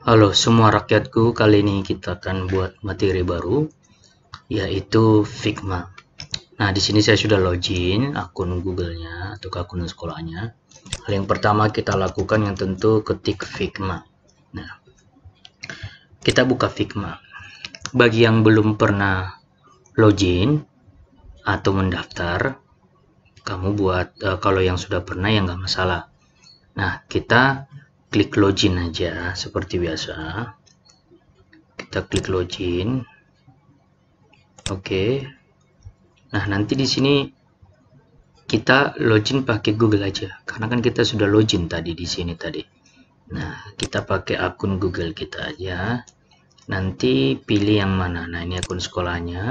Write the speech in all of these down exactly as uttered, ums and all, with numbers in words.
Halo semua rakyatku, kali ini kita akan buat materi baru yaitu Figma. Nah, di sini saya sudah login akun Google-nya atau akun sekolahnya. Hal yang pertama kita lakukan yang tentu ketik Figma. Nah, kita buka Figma. Bagi yang belum pernah login atau mendaftar, kamu buat uh, kalau yang sudah pernah ya nggak masalah. Nah, kita klik login aja seperti biasa. Kita klik login. Oke. Nah, nanti di sini kita login pakai Google aja karena kan kita sudah login tadi di sini tadi. Nah, kita pakai akun Google kita aja. Nanti pilih yang mana. Nah, ini akun sekolahnya.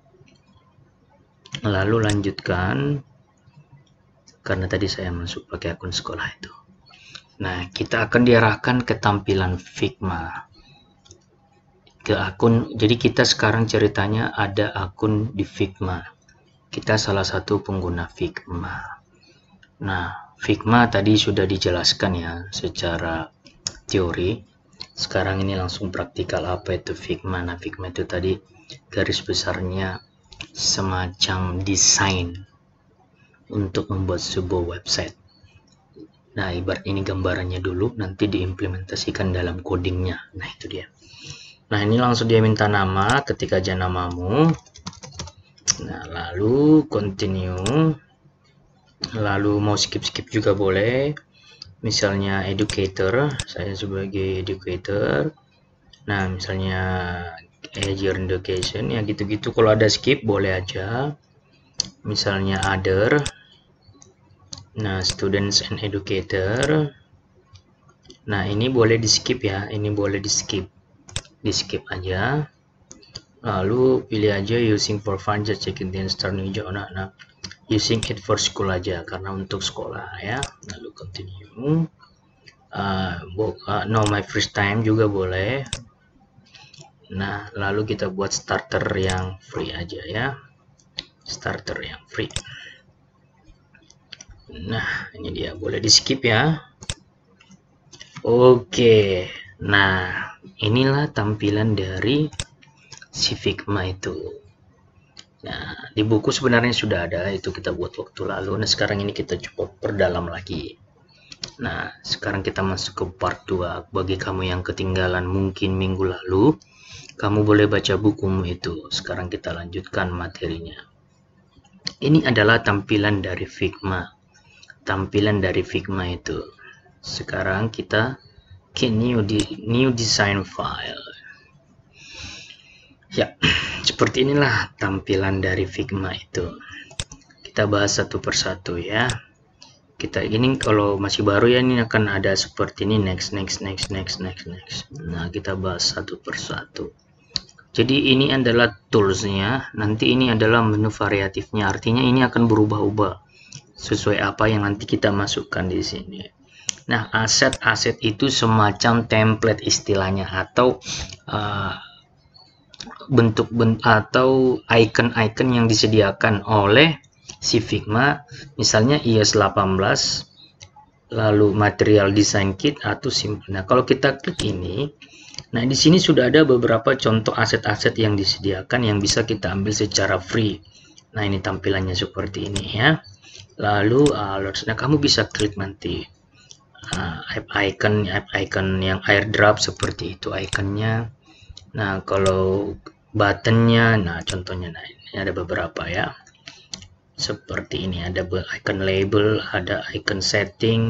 Lalu lanjutkan karena tadi saya masuk pakai akun sekolah itu. Nah, kita akan diarahkan ke tampilan Figma. Ke akun, jadi kita sekarang ceritanya ada akun di Figma. Kita salah satu pengguna Figma. Nah, Figma tadi sudah dijelaskan ya secara teori. Sekarang ini langsung praktikal apa itu Figma. Nah, Figma itu tadi garis besarnya semacam desain untuk membuat sebuah website. Nah, ibarat ini gambarannya dulu, nanti diimplementasikan dalam codingnya. Nah, itu dia. Nah, ini langsung dia minta nama, ketik aja namamu. Nah, lalu continue. Lalu mau skip-skip juga boleh. Misalnya educator, saya sebagai educator. Nah, misalnya higher education, ya gitu-gitu. Kalau ada skip boleh aja. Misalnya other. Nah, students and educator. Nah, ini boleh di skip ya. Ini boleh di skip. Di skip aja. Lalu pilih aja using for fun, just check in the start new job. Nah, nah, using it for school aja karena untuk sekolah ya. Lalu continue. Uh, uh, no my first time juga boleh. Nah, lalu kita buat starter yang free aja ya. Starter yang free. Nah, ini dia, boleh di skip ya. Oke. Nah, inilah tampilan dari si Figma itu. Nah, di buku sebenarnya sudah ada, itu kita buat waktu lalu. Nah, sekarang ini kita coba perdalam lagi. Nah, sekarang kita masuk ke part dua. Bagi kamu yang ketinggalan mungkin minggu lalu, kamu boleh baca bukumu itu. Sekarang kita lanjutkan materinya. Ini adalah tampilan dari Figma. Tampilan dari Figma itu. Sekarang kita ke new, di, new design file. Ya, seperti inilah tampilan dari Figma itu. Kita bahas satu persatu ya. Kita ini kalau masih baru ya, ini akan ada seperti ini, next next next next next next. Nah, kita bahas satu persatu. Jadi ini adalah toolsnya, nanti ini adalah menu variatifnya, artinya ini akan berubah-ubah sesuai apa yang nanti kita masukkan di sini. Nah, aset-aset itu semacam template istilahnya, atau uh, bentuk bentuk atau icon-icon yang disediakan oleh si Figma, misalnya I S delapan belas, lalu material design kit atau simple. Nah, kalau kita klik ini, nah di sini sudah ada beberapa contoh aset-aset yang disediakan yang bisa kita ambil secara free. Nah, ini tampilannya seperti ini ya. Lalu alerts, nah kamu bisa klik nanti uh, app icon app icon yang airdrop seperti itu iconnya. Nah, kalau buttonnya, nah contohnya, nah ini ada beberapa ya. Seperti ini, ada icon label, ada icon setting,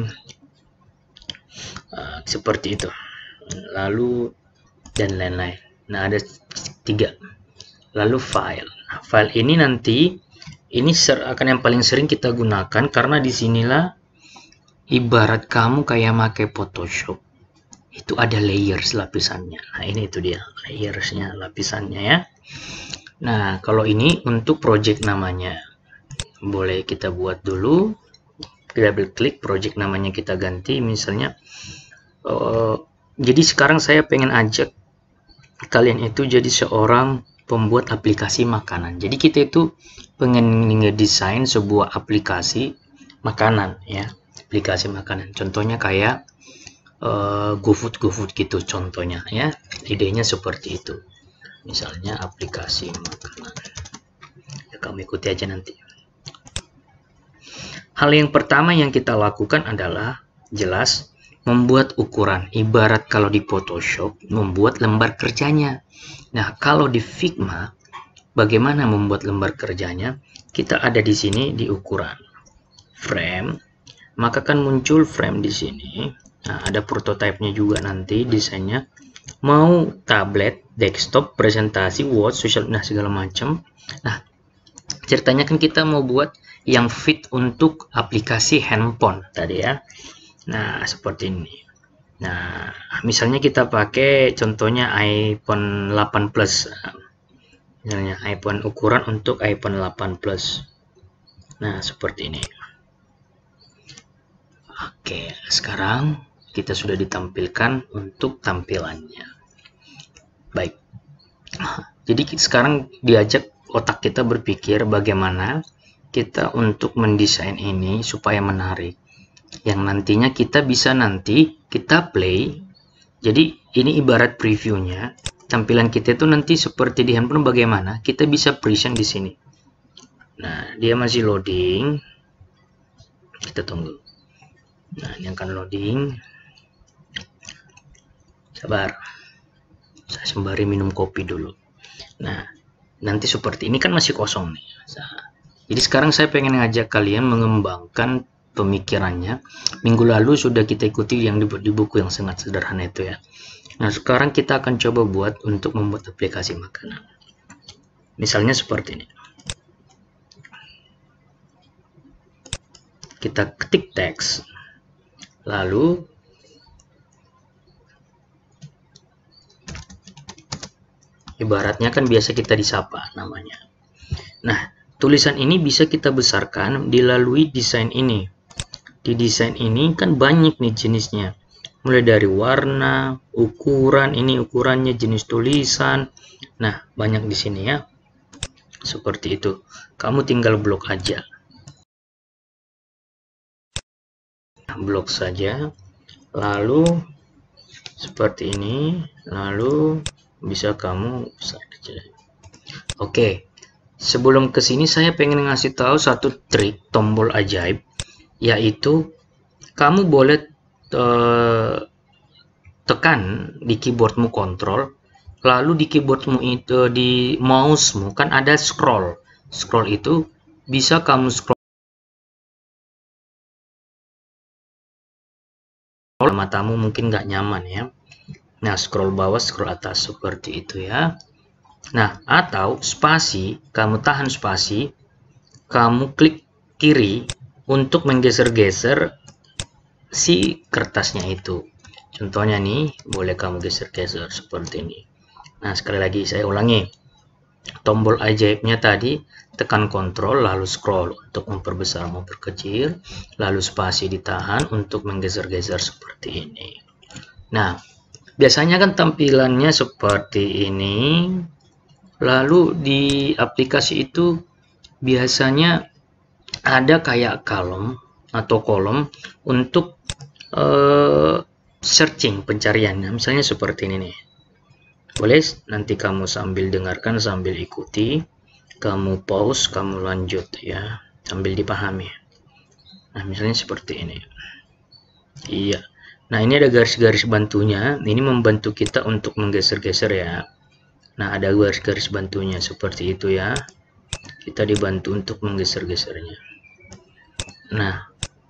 uh, seperti itu. Lalu dan lain-lain. Nah, ada tiga. Lalu file. Nah, file ini nanti ini akan yang paling sering kita gunakan karena disinilah ibarat kamu kayak pakai Photoshop. Itu ada layers lapisannya. Nah, ini itu dia layersnya, lapisannya ya. Nah, kalau ini untuk project namanya, boleh kita buat dulu. Double klik, project namanya kita ganti, misalnya. Uh, jadi sekarang saya pengen ajak kalian itu jadi seorang pembuat aplikasi makanan. Jadi kita itu pengen ngedesain sebuah aplikasi makanan ya, aplikasi makanan. Contohnya kayak uh, GoFood GoFood gitu contohnya ya. Idenya seperti itu. Misalnya aplikasi makanan. Ya, kamu ikuti aja nanti. Hal yang pertama yang kita lakukan adalah jelas membuat ukuran. Ibarat kalau di Photoshop membuat lembar kerjanya. Nah, kalau di Figma bagaimana membuat lembar kerjanya? Kita ada di sini di ukuran frame, maka kan muncul frame di sini. Nah, ada prototipenya juga nanti desainnya. Mau tablet, desktop, presentasi, Word, social, nah segala macam. Nah, ceritanya kan kita mau buat yang fit untuk aplikasi handphone tadi ya. Nah, seperti ini. Nah, misalnya kita pakai contohnya iPhone delapan plus. Misalnya iPhone ukuran untuk iPhone delapan plus. Nah, seperti ini. Oke, sekarang kita sudah ditampilkan untuk tampilannya. Baik. Jadi sekarang diajak otak kita berpikir bagaimana kita untuk mendesain ini supaya menarik. Yang nantinya kita bisa nanti kita play. Jadi ini ibarat previewnya. Tampilan kita itu nanti seperti di handphone bagaimana? Kita bisa present di sini. Nah, dia masih loading. Kita tunggu. Nah, ini akan loading. Sabar. Saya sembari minum kopi dulu. Nah, nanti seperti ini kan masih kosong nih. Nah, jadi sekarang saya pengen ngajak kalian mengembangkan pemikirannya. Minggu lalu sudah kita ikuti yang di, di buku yang sangat sederhana itu ya. Nah, sekarang kita akan coba buat untuk membuat aplikasi makanan. Misalnya seperti ini. Kita ketik teks. Lalu ibaratnya kan biasa kita disapa namanya. Nah, tulisan ini bisa kita besarkan dilalui desain ini. Di desain ini kan banyak nih jenisnya. Mulai dari warna, ukuran, ini ukurannya, jenis tulisan. Nah, banyak di sini ya. Seperti itu. Kamu tinggal blok aja. Blok saja. Lalu seperti ini. Lalu bisa kamu saja. Oke. Sebelum ke sini saya pengen ngasih tahu satu trik tombol ajaib, yaitu kamu boleh uh, tekan di keyboardmu kontrol, lalu di keyboardmu itu di mousemu kan ada scroll. Scroll itu bisa kamu scroll matamu mungkin nggak nyaman ya. Nah, scroll bawah, scroll atas seperti itu ya. Nah, atau spasi, kamu tahan spasi, kamu klik kiri untuk menggeser-geser si kertasnya itu. Contohnya nih, boleh kamu geser-geser seperti ini. Nah, sekali lagi saya ulangi. Tombol ajaibnya tadi, tekan kontrol lalu scroll untuk memperbesar, memperkecil, lalu spasi ditahan untuk menggeser-geser seperti ini. Nah, biasanya kan tampilannya seperti ini. Lalu di aplikasi itu biasanya ada kayak kolom atau kolom untuk uh, searching pencarian. Nah, misalnya seperti ini nih. Boleh nanti kamu sambil dengarkan, sambil ikuti, kamu pause, kamu lanjut ya, sambil dipahami. Nah, misalnya seperti ini. Iya. Nah, ini ada garis-garis bantunya. Ini membantu kita untuk menggeser-geser ya. Nah, ada garis-garis bantunya seperti itu ya. Kita dibantu untuk menggeser-gesernya. Nah,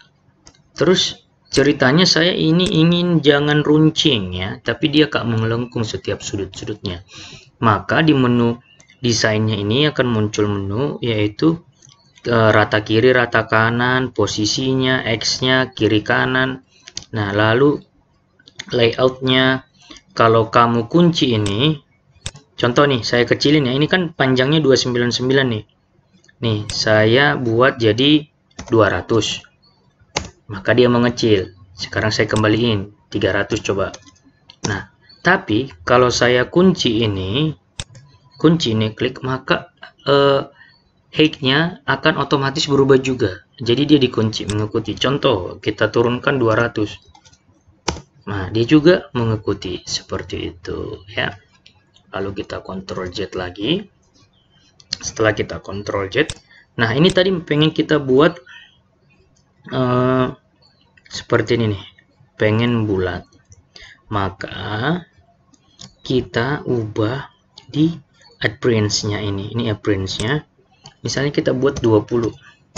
terus ceritanya saya ini ingin jangan runcing ya, tapi dia gak melengkung setiap sudut-sudutnya. Maka di menu desainnya ini akan muncul menu yaitu e, rata kiri, rata kanan, posisinya, X-nya, kiri kanan. Nah, lalu layoutnya, kalau kamu kunci ini, contoh nih, saya kecilin ya, ini kan panjangnya dua ratus sembilan puluh sembilan nih. Nih, saya buat jadi dua ratus. Maka dia mengecil. Sekarang saya kembaliin tiga ratus coba. Nah, tapi kalau saya kunci ini, kunci ini klik, maka uh, height-nya akan otomatis berubah juga. Jadi dia dikunci mengikuti. Contoh, kita turunkan dua ratus. Nah, dia juga mengikuti seperti itu ya. Lalu kita Ctrl Z lagi. Setelah kita Ctrl Z, nah ini tadi pengen kita buat uh, seperti ini nih, pengen bulat, maka kita ubah di appearance-nya ini. Ini appearance-nya. Misalnya kita buat dua puluh.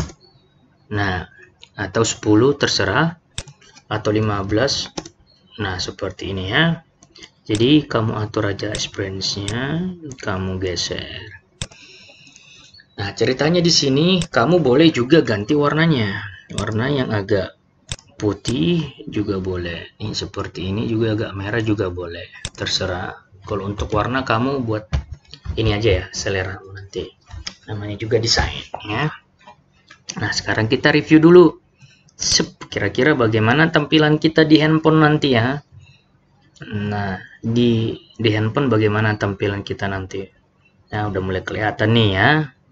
Nah, atau sepuluh terserah, atau lima belas. Nah, seperti ini ya. Jadi kamu atur aja appearance-nya, kamu geser. Nah, ceritanya di sini kamu boleh juga ganti warnanya. Warna yang agak putih juga boleh. Ini seperti ini juga agak merah juga boleh. Terserah. Kalau untuk warna kamu buat ini aja ya, selera nanti. Namanya juga desain ya. Nah, sekarang kita review dulu. Kira-kira bagaimana tampilan kita di handphone nanti ya. Nah, di di handphone bagaimana tampilan kita nanti. Nah, udah mulai kelihatan nih ya.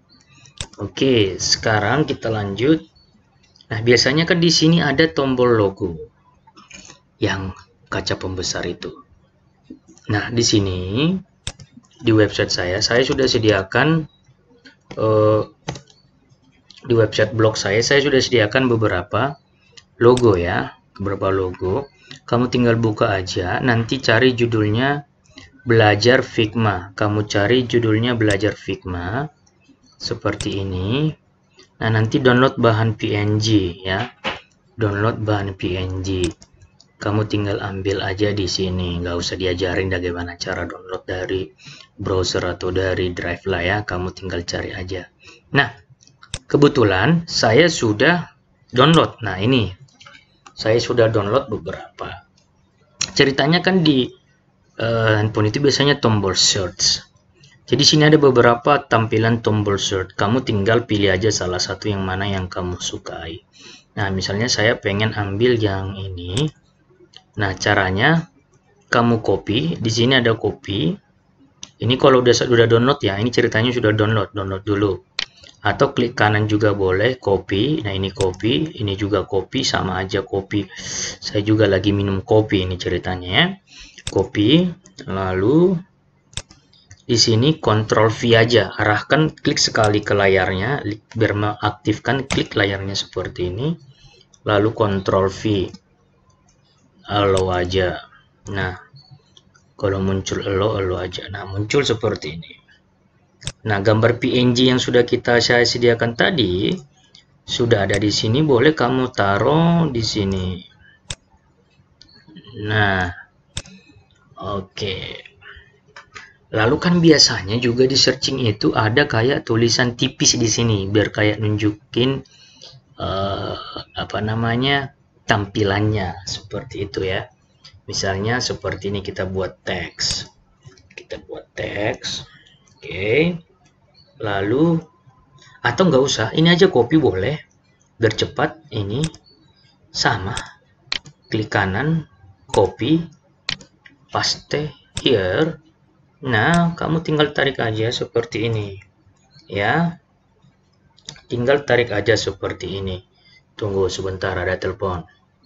Oke, sekarang kita lanjut. Nah, biasanya kan di sini ada tombol logo yang kaca pembesar itu. Nah, di sini di website saya, saya sudah sediakan uh, di website blog saya, saya sudah sediakan beberapa logo ya, beberapa logo. Kamu tinggal buka aja, nanti cari judulnya Belajar Figma. Kamu cari judulnya Belajar Figma. Seperti ini. Nah, nanti download bahan P N G ya. Download bahan P N G. Kamu tinggal ambil aja di sini. Nggak usah diajarin bagaimana cara download dari browser atau dari drive lah ya. Kamu tinggal cari aja. Nah, kebetulan saya sudah download. Nah, ini. Saya sudah download beberapa. Ceritanya kan di uh, handphone itu biasanya tombol search. Jadi sini ada beberapa tampilan tombol search. Kamu tinggal pilih aja salah satu yang mana yang kamu sukai. Nah, misalnya saya pengen ambil yang ini. Nah, caranya kamu copy. Di sini ada copy. Ini kalau udah sudah download ya. Ini ceritanya sudah download. Download dulu. Atau klik kanan juga boleh, copy. Nah, ini copy. Ini juga copy. Sama aja copy. Saya juga lagi minum kopi ini ceritanya ya. Copy. Lalu di sini Ctrl V aja, arahkan klik sekali ke layarnya biar mengaktifkan klik layarnya seperti ini. Lalu Ctrl V, allow aja. Nah, kalau muncul allow, allow aja. Nah, muncul seperti ini. Nah, gambar P N G yang sudah kita saya sediakan tadi sudah ada di sini. Boleh kamu taruh di sini. Nah, oke. Okay. Lalu kan biasanya juga di searching itu ada kayak tulisan tipis di sini biar kayak nunjukin uh, apa namanya tampilannya seperti itu ya. Misalnya seperti ini kita buat teks. Kita buat teks. Oke. Okay. Lalu atau nggak usah, ini aja copy boleh. Biar cepat ini sama. Klik kanan, copy, paste here. Nah, kamu tinggal tarik aja seperti ini. Ya. Tinggal tarik aja seperti ini. Tunggu sebentar, ada telepon.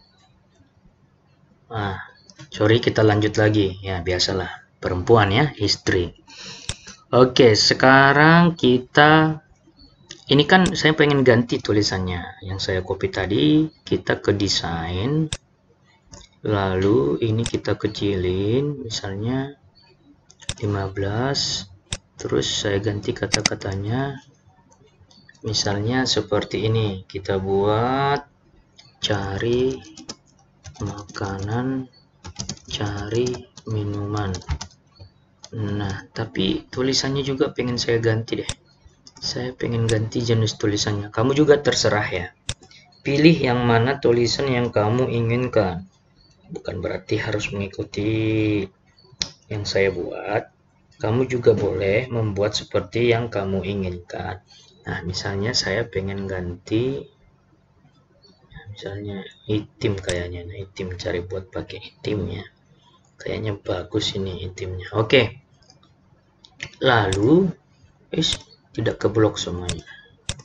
Ah, sorry, kita lanjut lagi. Ya, biasalah. Perempuan ya, istri. Oke, sekarang kita... Ini kan saya pengen ganti tulisannya. Yang saya copy tadi, kita ke desain. Lalu ini kita kecilin. Misalnya... lima belas, terus saya ganti kata-katanya misalnya seperti ini, kita buat cari makanan, cari minuman. Nah, tapi tulisannya juga pengen saya ganti deh, saya pengen ganti jenis tulisannya. Kamu juga terserah ya, pilih yang mana tulisan yang kamu inginkan, bukan berarti harus mengikuti yang saya buat. Kamu juga boleh membuat seperti yang kamu inginkan. Nah, misalnya saya pengen ganti misalnya item kayaknya. Nah, item, cari buat pakai itemnya. Kayaknya bagus ini itemnya. Oke. Lalu is tidak keblok semuanya.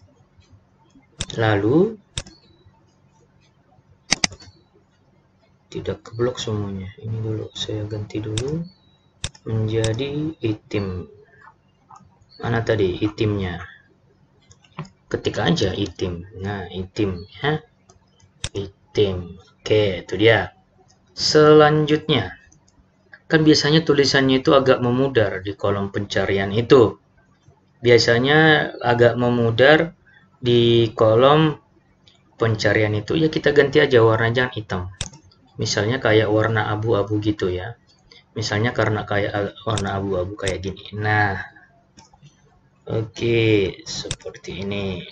Lalu tidak keblok semuanya. Ini dulu saya ganti dulu menjadi item. Mana tadi itemnya? Ketik aja item. Nah, item ya. Item. Oke, itu dia. Selanjutnya, kan biasanya tulisannya itu agak memudar di kolom pencarian itu. Biasanya agak memudar di kolom pencarian itu, ya kita ganti aja warna, jangan hitam. Misalnya kayak warna abu-abu gitu ya. Misalnya karena kayak warna abu-abu kayak gini. Nah, oke, okay, seperti ini.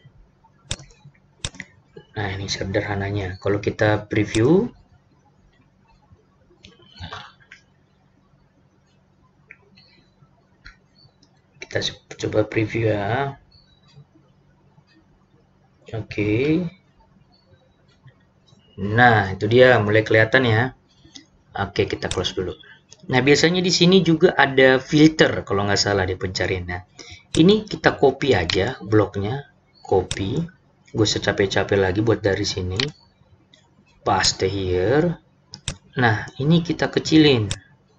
Nah, ini sederhananya. Kalau kita preview, kita coba preview ya. Oke. Okay. Nah, itu dia mulai kelihatan ya. Oke, okay, kita close dulu. Nah, biasanya di sini juga ada filter kalau nggak salah di pencarian. Nah, ini kita copy aja bloknya, copy. Gue secapek-capek lagi buat dari sini. Paste here. Nah, ini kita kecilin.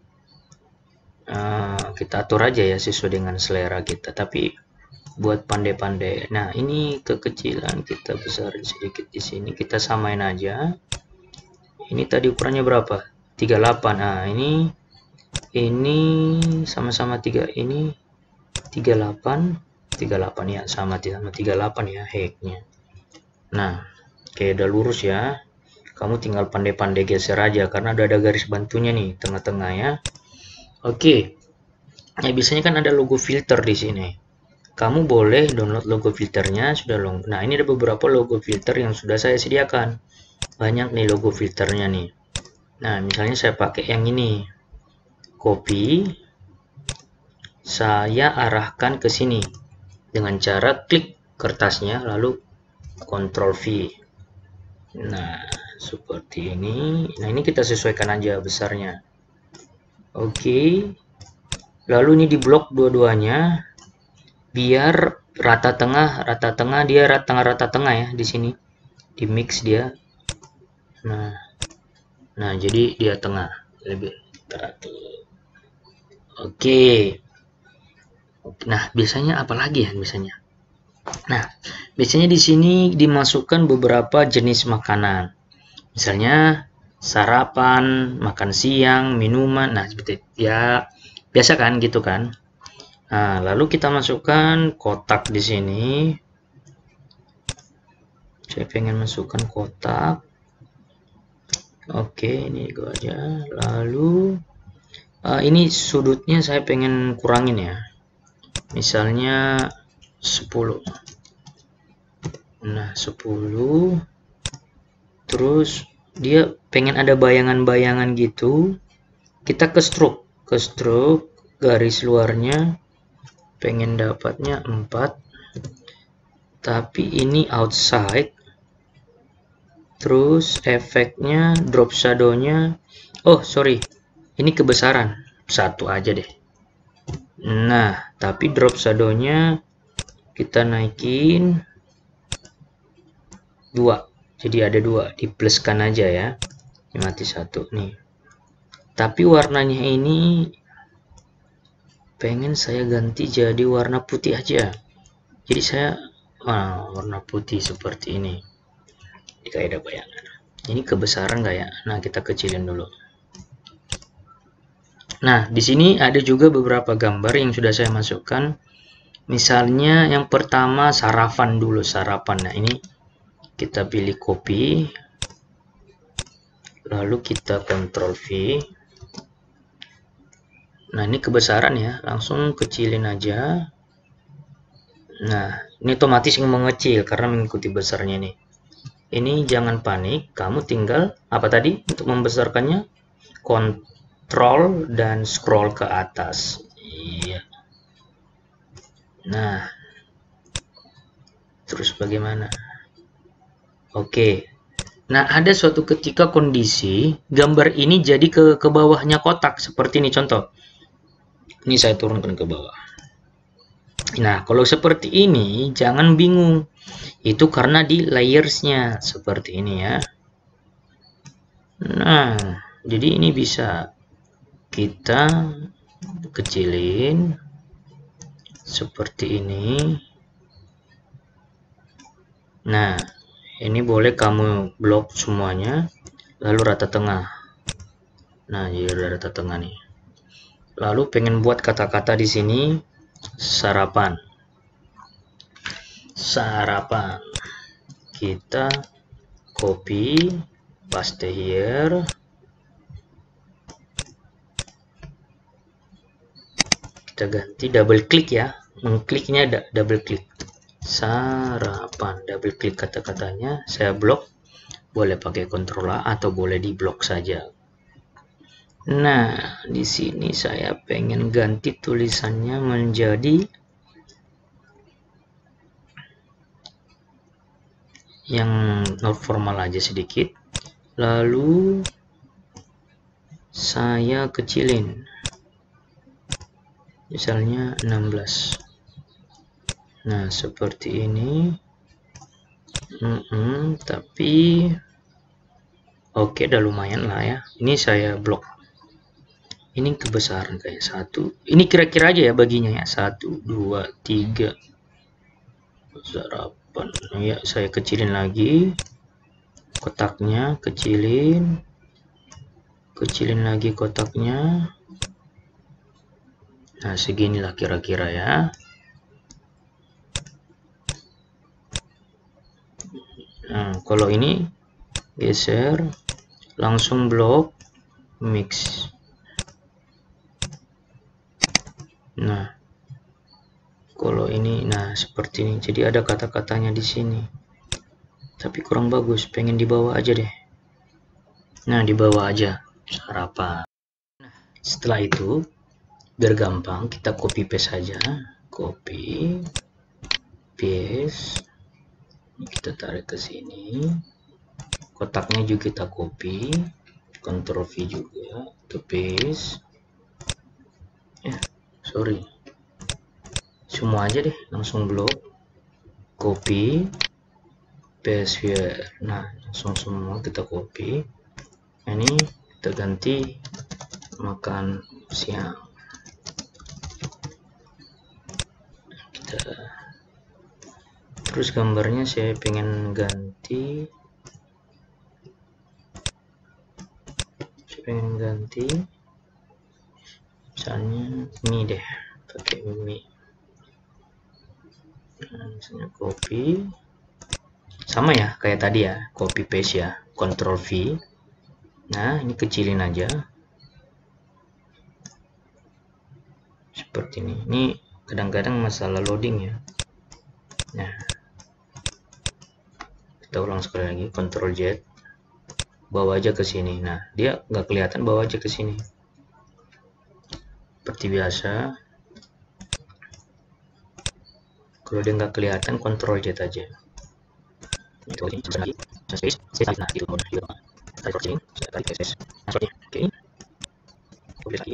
Uh, kita atur aja ya sesuai dengan selera kita. Tapi buat pandai-pandai. Nah, ini kekecilan kita besarin sedikit di sini. Kita samain aja. Ini tadi ukurannya berapa? tiga puluh delapan. Nah, ini ini sama-sama tiga, ini tiga puluh delapan, tiga puluh delapan ya, sama sama tiga puluh delapan ya height-nya. Nah, kayak udah lurus ya. Kamu tinggal pandai-pandai geser aja karena udah ada garis bantunya nih tengah-tengah ya. Oke. Nah, biasanya kan ada logo filter di sini. Kamu boleh download logo filternya, sudah long. Nah, ini ada beberapa logo filter yang sudah saya sediakan. Banyak nih logo filternya nih. Nah, misalnya saya pakai yang ini. Copy. Saya arahkan ke sini dengan cara klik kertasnya lalu Ctrl V. Nah, seperti ini. Nah, ini kita sesuaikan aja besarnya. Oke. Lalu ini diblok dua-duanya. Biar rata tengah, rata tengah dia rata tengah rata tengah ya di sini. Di mix dia. Nah. Nah, jadi dia tengah lebih teratur. Oke. Nah, biasanya apa lagi ya biasanya? Nah, biasanya di sini dimasukkan beberapa jenis makanan. Misalnya sarapan, makan siang, minuman. Nah, seperti ya biasa kan gitu kan. Nah, lalu kita masukkan kotak di sini. Saya pengen masukkan kotak. Oke, ini gua aja. Lalu uh, ini sudutnya saya pengen kurangin ya. Misalnya sepuluh. Nah, sepuluh. Terus dia pengen ada bayangan-bayangan gitu. Kita ke stroke, ke stroke garis luarnya pengen dapatnya empat. Tapi ini outside. Terus efeknya drop shadow-nya, oh sorry, ini kebesaran, satu aja deh. Nah, tapi drop shadow-nya kita naikin dua, jadi ada dua, dipluskan aja ya. Ini mati satu nih. Tapi warnanya ini pengen saya ganti jadi warna putih aja. Jadi saya ah, warna putih seperti ini. Jika ada bayangan. Ini kebesaran nggak ya? Nah, kita kecilin dulu. Nah, di sini ada juga beberapa gambar yang sudah saya masukkan. Misalnya yang pertama sarapan dulu, sarapan. Nah, ini kita pilih copy. Lalu kita Ctrl V. Nah, ini kebesaran ya. Langsung kecilin aja. Nah, ini otomatis mengecil karena mengikuti besarnya nih. Ini jangan panik, kamu tinggal apa tadi untuk membesarkannya? Kontrol dan scroll ke atas. Iya. Nah, terus bagaimana? Oke. Nah, ada suatu ketika kondisi gambar ini jadi ke ke bawahnya kotak seperti ini contoh. Ini saya turunkan ke bawah. Nah, kalau seperti ini jangan bingung. Itu karena di layers-nya seperti ini ya. Nah, jadi ini bisa kita kecilin seperti ini. Nah, ini boleh kamu blok semuanya, lalu rata tengah. Nah, jadi udah rata tengah nih. Lalu pengen buat kata-kata di sini, sarapan. Sarapan. Kita copy, paste here. Kita ganti, double klik ya. Mengkliknya ada double klik. Sarapan, double klik kata-katanya, saya blok. Boleh pakai Ctrl A atau boleh di blok saja. Nah, di sini saya pengen ganti tulisannya menjadi yang not formal aja sedikit. Lalu saya kecilin. Misalnya enam belas. Nah, seperti ini. Mm -mm, tapi oke, udah lumayan lah ya. Ini saya blok. Ini kebesaran kayak satu. Ini kira-kira aja ya baginya ya. Satu, dua, tiga. Sarapan. Ya, saya kecilin lagi. Kotaknya kecilin. Kecilin lagi kotaknya. Nah, seginilah kira-kira ya. Nah, kalau ini geser, langsung blok, mix. Nah, kalau ini, nah seperti ini. Jadi ada kata-katanya di sini. Tapi kurang bagus, pengen di bawah aja deh. Nah, di bawah aja, sarapan. Nah, setelah itu, biar gampang, kita copy paste saja. Copy, paste. Kita tarik ke sini. Kotaknya juga kita copy. Ctrl V juga, ke paste. Ya, sorry. Semua aja deh, langsung blok. Copy, paste here. Nah, langsung semua kita copy. Ini kita ganti makan siang. Kita terus gambarnya saya pengen ganti. Saya pengen ganti. Misalnya ini deh, pakai mie. Nah, misalnya copy. Sama ya, kayak tadi ya, copy paste ya, Ctrl V. Nah, ini kecilin aja. Seperti ini. Ini kadang-kadang masalah loading ya. Nah, kita ulang sekali lagi, Ctrl Z. Bawa aja ke sini. Nah, dia nggak kelihatan, bawa aja ke sini. Seperti biasa. Kalau dia nggak kelihatan, Ctrl Z aja. Itu lagi, lagi, space, space, nah gitu, mudah, gitu. Tarik ke sini, saya tarik ke space. Nah, seperti ini. Oke. Copy lagi.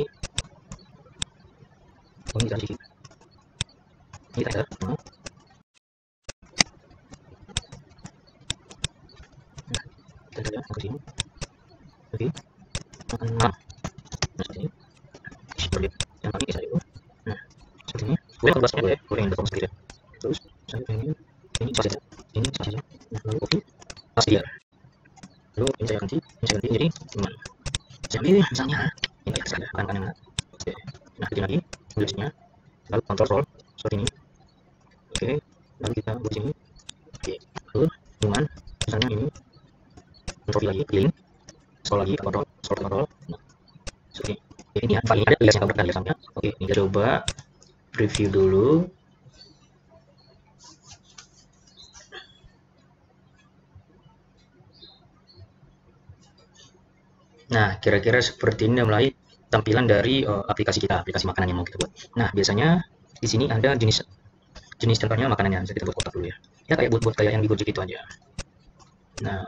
Oh, ini sedikit. Ini tarik ke nah. Kita tarik ke sini. Oke. Nah, seperti ini. Seperti yang tadi saya itu. Nah, seperti ini. Boleh kalau bahasanya boleh, boleh yang dekat sedikit. Terus saya pengen ini saja, ini saja. Nah, lalu copy, paste dia. Lalu ini saya ganti, ini saya ganti jadi teman. Saya ambil misalnya ini ya, ada kan yang oke. Nah, ketik lagi tulisnya, lalu Ctrl seperti ini. Oke, lalu kita buat sini. Oke, lalu teman misalnya ini. Ctrl lagi, link, scroll lagi, Ctrl, scroll Ctrl. Nah, seperti ini ya, paling ada tulisan kabar tulisannya. Oke, ini kita coba preview dulu. Nah, kira-kira seperti ini mulai tampilan dari uh, aplikasi kita, aplikasi makanan yang mau kita buat. Nah, biasanya di sini ada jenis jenis contohnya makanannya. Bisa kita buat kotak dulu ya. Ya kayak buat-buat kayak yang di Gojek itu aja. Nah,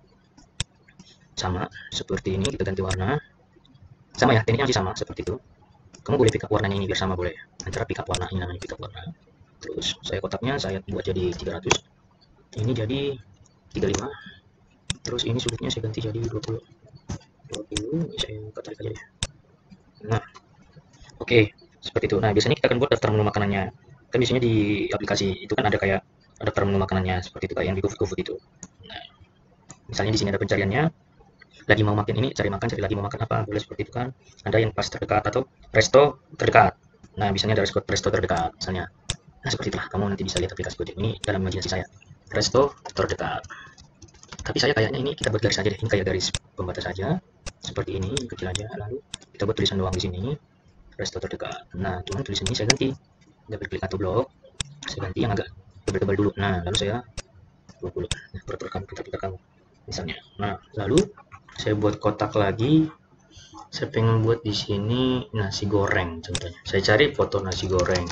sama seperti ini, kita ganti warna. Sama ya, tekniknya masih sama seperti itu. Kamu boleh pick up warnanya ini biar sama boleh. Antara pick up warna ini namanya pick up warna. Terus saya kotaknya saya buat jadi tiga ratus. Ini jadi tiga puluh lima. Terus ini sudutnya saya ganti jadi dua puluh. Buat dulu, ini saya buka tarik aja ya. Nah, oke, okay. Seperti itu. Nah, biasanya kita akan buat daftar menu makanannya. Kan biasanya di aplikasi itu kan ada kayak ada daftar menu makanannya seperti itu, kayak yang di GoFood itu. Nah, misalnya di sini ada pencariannya, lagi mau makan ini, cari makan, cari lagi mau makan apa, boleh seperti itu kan. Ada yang pas terdekat atau resto terdekat. Nah, biasanya ada resto, resto terdekat, misalnya. Nah, seperti itulah. Kamu nanti bisa lihat aplikasi Gojek ini dalam imajinasi saya. Resto terdekat. Tapi saya kayaknya ini kita buat garis aja deh. Ini kayak garis pembatas saja. Seperti ini, kecil aja. Lalu kita buat tulisan doang di sini. Resto terdekat. Nah, cuman tulisan ini saya ganti. Double klik atau blok. Saya ganti yang agak tebal-tebal dulu. Nah, lalu saya blok dulu. Nah, putar kamu, putar-putar kamu. Misalnya. Nah, lalu saya buat kotak lagi. Saya pengen buat di sini nasi goreng contohnya. Saya cari foto nasi goreng.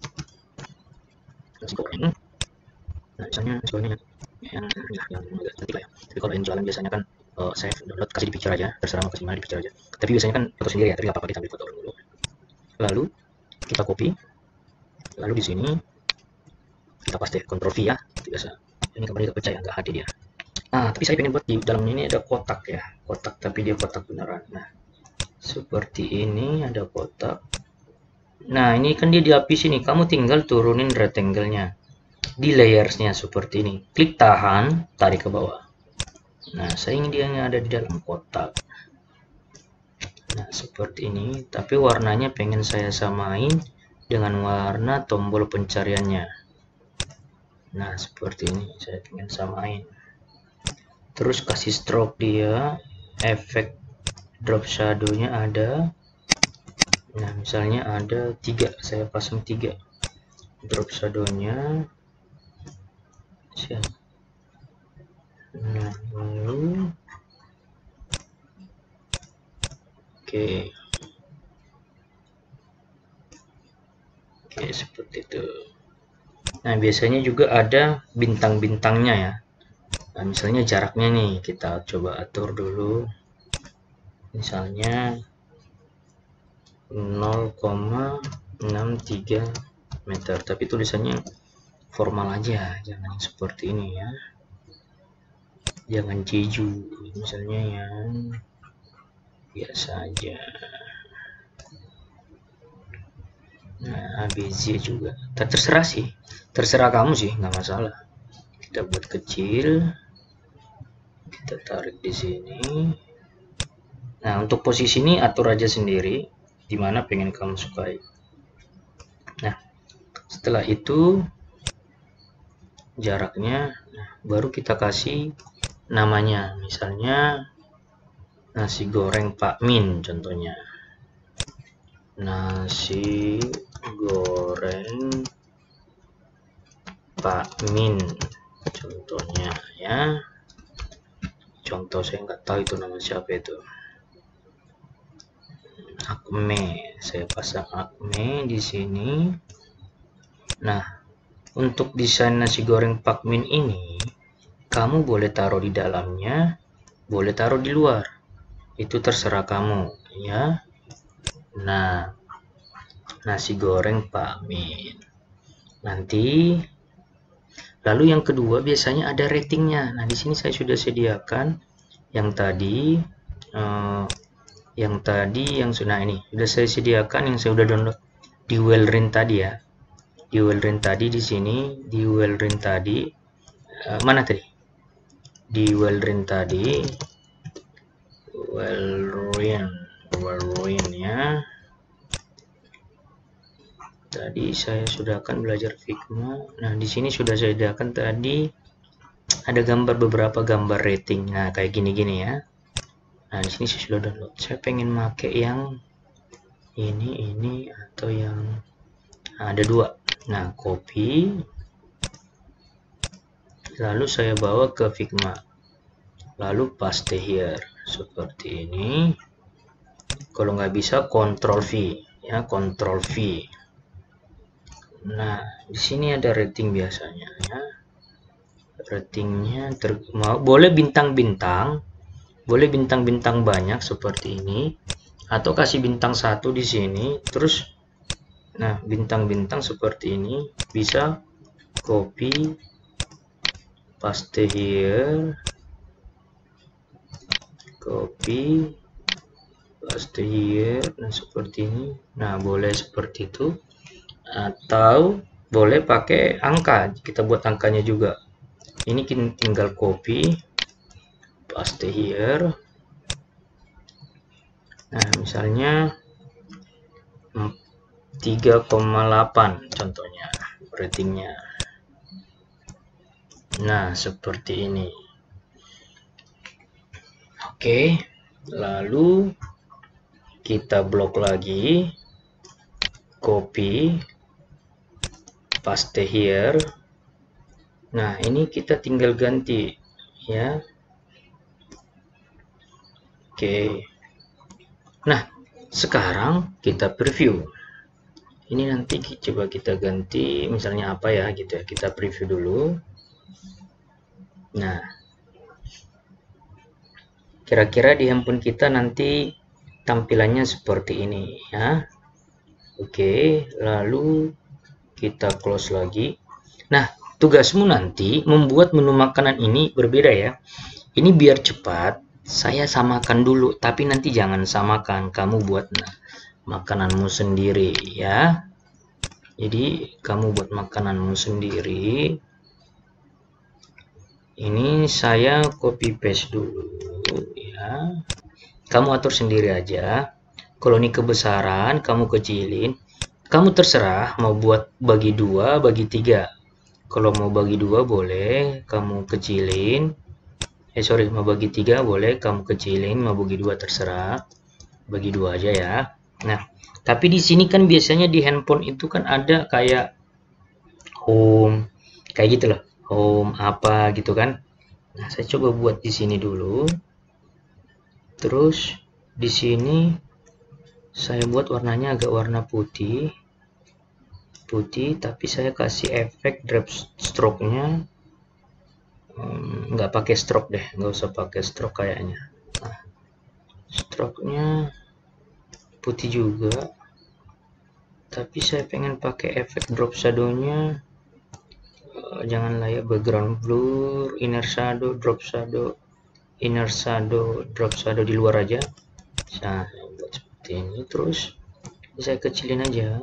Nasi goreng. Nah, misalnya nasi goreng yang, yang, yang agak cantik lah ya. Tapi kalau yang jualan biasanya kan uh, saya download kasih di picture aja, terserah mau kasih mana di picture aja. Tapi biasanya kan foto sendiri ya, tapi nggak apa-apa kita ambil foto dulu. Lalu kita copy. Lalu di sini kita paste, Ctrl V ya, biasa. Ini kembali ke percaya nggak H D dia. Ah, tapi saya pengen buat di dalam ini ada kotak ya, kotak tapi dia kotak beneran. Nah, seperti ini ada kotak. Nah, ini kan dia dilapis ini. Kamu tinggal turunin rectangle-nya di layersnya seperti ini. Klik tahan, tarik ke bawah. Nah, saya ingin dia ada di dalam kotak. Nah, seperti ini. Tapi warnanya pengen saya samain dengan warna tombol pencariannya. Nah, seperti ini. Saya pengen samain. Terus kasih stroke dia. Efek drop shadow-nya ada. Nah, misalnya ada tiga. Saya pasang tiga. Drop shadow-nya. Nah, lalu oke oke seperti itu. Nah, biasanya juga ada bintang-bintangnya ya. Nah, misalnya jaraknya nih kita coba atur dulu, misalnya nol koma enam tiga meter, tapi tulisannya formal aja, jangan seperti ini ya, jangan jeju, misalnya yang biasa aja. Nah, A B Z juga terserah sih, terserah kamu sih, nggak masalah. Kita buat kecil, kita tarik di sini. Nah, untuk posisi ini atur aja sendiri dimana pengen kamu sukai. Nah, setelah itu jaraknya, nah, baru kita kasih namanya, misalnya nasi goreng Pak Min contohnya, nasi goreng Pak Min contohnya ya. Contoh, saya nggak tahu itu nama siapa itu. Akme, saya pasang Akme di sini. Nah, untuk desain nasi goreng Pak Min ini, kamu boleh taruh di dalamnya, boleh taruh di luar. Itu terserah kamu, ya. Nah, nasi goreng Pak Min. Nanti, lalu yang kedua biasanya ada ratingnya. Nah, di sini saya sudah sediakan yang tadi, eh, yang tadi, yang sudah ini sudah saya sediakan, yang saya sudah download di Wellrin tadi ya. Di Wellrin tadi di sini, di Wellrin tadi uh, mana tadi? Di Wellrin tadi, Wellrin, Wellrin ya. Tadi saya sudah akan belajar Figma. Nah, di sini sudah saya sediakan tadi ada gambar, beberapa gambar rating. Nah, kayak gini-gini ya. Nah, di sini saya sudah download. Saya pengen pakai yang ini, ini atau yang nah, ada dua. Nah, copy, lalu saya bawa ke Figma, lalu paste here seperti ini. Kalau nggak bisa, Ctrl V ya, Ctrl V. Nah, di sini ada rating biasanya ya. Ratingnya ter mau boleh bintang-bintang, boleh bintang-bintang banyak seperti ini, atau kasih bintang satu di sini, terus nah, bintang-bintang seperti ini bisa copy, paste here, copy, paste here. Nah, seperti ini. Nah, boleh seperti itu, atau boleh pakai angka, kita buat angkanya juga. Ini tinggal copy, paste here. Nah, misalnya tiga koma delapan contohnya ratingnya. Nah, seperti ini. Oke, lalu kita blok lagi, copy, paste here. Nah, ini kita tinggal ganti ya. Oke. Nah, sekarang kita preview. Ini nanti coba kita ganti misalnya apa ya gitu ya. Kita preview dulu. Nah, kira-kira di handphone kita nanti tampilannya seperti ini ya. Oke, lalu kita close lagi. Nah, tugasmu nanti membuat menu makanan ini berbeda ya. Ini biar cepat, saya samakan dulu, tapi nanti jangan samakan, kamu buat nah, makananmu sendiri ya. Jadi kamu buat makananmu sendiri. Ini saya copy paste dulu ya. Kamu atur sendiri aja. Kalau ini kebesaran, kamu kecilin. Kamu terserah mau buat bagi dua, bagi tiga. Kalau mau bagi dua boleh, kamu kecilin. Eh sorry, mau bagi tiga boleh, kamu kecilin. Mau bagi dua terserah. Bagi dua aja ya. Nah, tapi di sini kan biasanya di handphone itu kan ada kayak home, kayak gitu loh. Home apa gitu kan. Nah, saya coba buat di sini dulu. Terus di sini saya buat warnanya agak warna putih. Putih, tapi saya kasih efek drop stroke-nya. Hmm, nggak pakai stroke deh, nggak usah pakai stroke kayaknya. Nah, stroke-nya putih juga. Tapi saya pengen pakai efek drop shadow-nya. Janganlah ya, background blur, inner shadow, drop shadow, inner shadow, drop shadow di luar aja. Nah, buat seperti ini. Terus saya kecilin aja.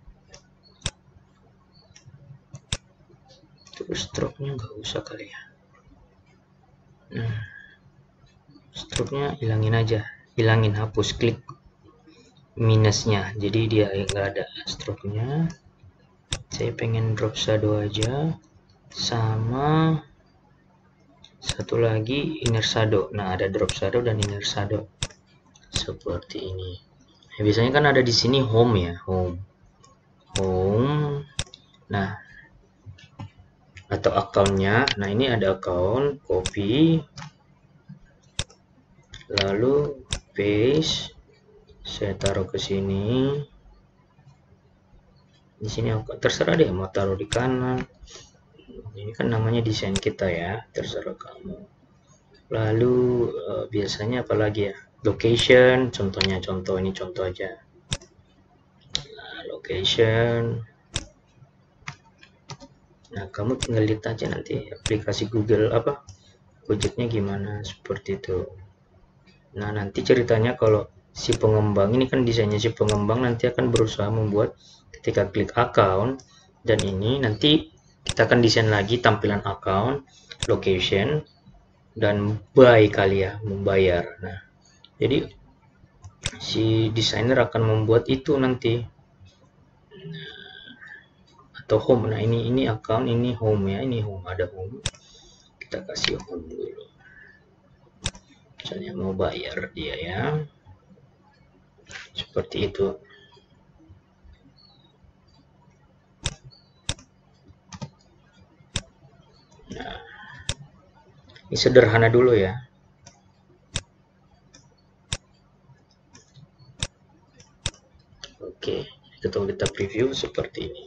Terus stroke-nya nggak usah kali ya. Nah, stroke-nya hilangin aja, hilangin, hapus, klik minusnya. Jadi dia nggak ada stroke-nya. Saya pengen drop shadow aja. Sama satu lagi inner shadow. Nah, ada drop shadow dan inner shadow seperti ini. Nah, biasanya kan ada di sini home ya, home, home. Nah, atau account-nya. Nah, ini ada account, copy, lalu paste. Saya taruh ke sini. Di sini terserah deh mau taruh di kanan. Ini kan namanya desain kita ya, terserah kamu. Lalu uh, biasanya apalagi ya, location, contohnya contoh ini contoh aja. Nah, location. Nah, kamu tinggal lihat aja nanti aplikasi Google apa widgetnya gimana seperti itu. Nah, nanti ceritanya kalau si pengembang ini kan desainnya si pengembang nanti akan berusaha membuat ketika klik account dan ini nanti kita akan desain lagi tampilan account, location, dan buy kali ya, membayar. Nah, jadi si desainer akan membuat itu nanti. Atau home. Nah, ini ini account, ini home ya, ini home, ada home. Kita kasih home dulu. Misalnya mau bayar dia ya. Seperti itu. Nah, ini sederhana dulu ya. Oke, kita kita preview seperti ini.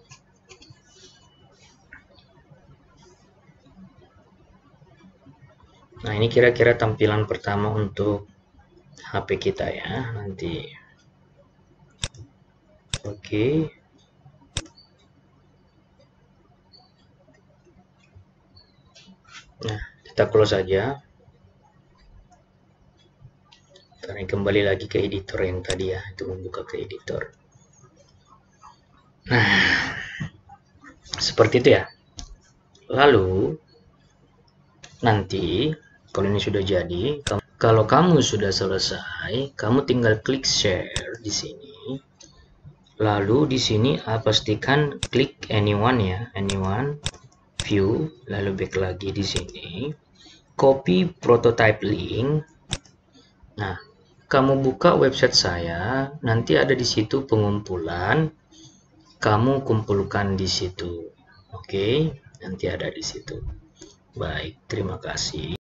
Nah, ini kira-kira tampilan pertama untuk H P kita ya nanti. Oke. Nah, kita close saja. Sekarang kembali lagi ke editor yang tadi ya, itu membuka ke editor. Nah, seperti itu ya. Lalu nanti kalau ini sudah jadi, kalau kamu sudah selesai, kamu tinggal klik share di sini. Lalu di sini ah, pastikan klik anyone ya, anyone, view, lalu back lagi di sini, copy prototype link. Nah, kamu buka website saya, nanti ada di situ pengumpulan, kamu kumpulkan di situ. Oke, nanti ada di situ. Baik, terima kasih.